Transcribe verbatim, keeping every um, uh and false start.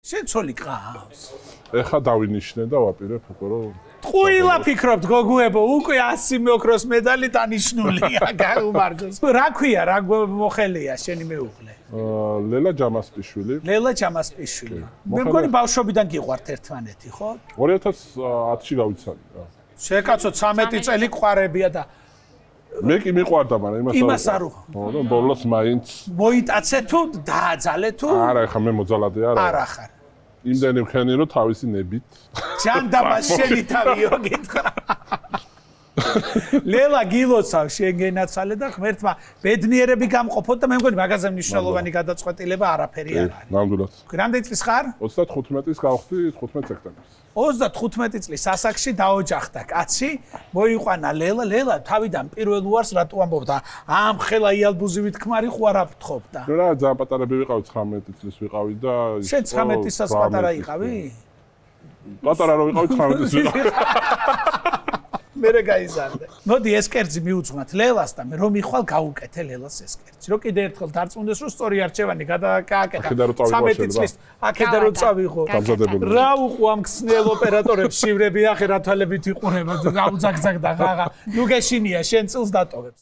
შენ ცოლი ყავს. ეხა დავინიშნე და ვაპირებ უკვე რომ ტყუილა ფიქრობთ გოგუებო უკვე ასი მეოქროს მედალი დანიშნულია გაუმარჯოს. რა ქვია რა მოხელია შენი მეუღლე? ლელა ჯამასპიშვილი. ლელა ჯამასპიშვილი. მე მგონი ბავშვობიდან გიყვართ ერთმანეთი, ხო? ორი ათას ათში გავიცანი რა. შეკაცო ცამეტი წელი ყარებია და მე კი მიყვარდა, მაგრამ იმას იმას არ ხო, რომ ბოლოს მაინც მოიტაცე თუ დააძალე თუ? არა, ეხა მე მოძალადე არა. არა ხარ. იმდენი ვქენი რომ თავისი ნებით. ჯანდაბა შენი თავიო გითხრა. ლელა გილოცავ შენ გენაცალე და ღმერთმა ბედნიერები გამყოფოთ და მე მგონი მაგაზე მნიშვნელოვანი გადაწყვეტილება არაფერი არ არის. ნამდვილად. რამდენი წლის ხარ? ოცდათხუთმეტის გავხდი თხუთმეტ სექტემბერს. ოცდათხუთმეტი წლის ასაკში დაოჯახდა კაცი, მოიყვანა ლელა, ლელა თავიდან პირველ უარს რატო ამბობდა? ამ ხელა იალბუზივით ქმარი ხო არ აფრთხობდა? რა, ძალიან პატარები ვიყავი, ცხრამეტი წლის ვიყავი და შენ ცხრამეტისას პატარა იყავი? პატარა რო ვიყავი ცხრამეტი წლის ვიყავი. მერე გაიზარდე. მოდი ეს კერძი მიუძღვნათ ლელას და მე რომ მიხვალ გავუკეთე ლელას ეს კერძი. რო კიდე ერთხელ დარწმუნდეს რომ სწორი არჩევანი გადააკეთე. ცამეტი წლის აქედან რო წავიღო. რა უყო ამ ქსნელ ოპერატორებს შივრები ახე რა თვალებით იყურება და გაუძაგძაგდა ღაღა. ნუ გეშინია შენ წილს დატოვებს.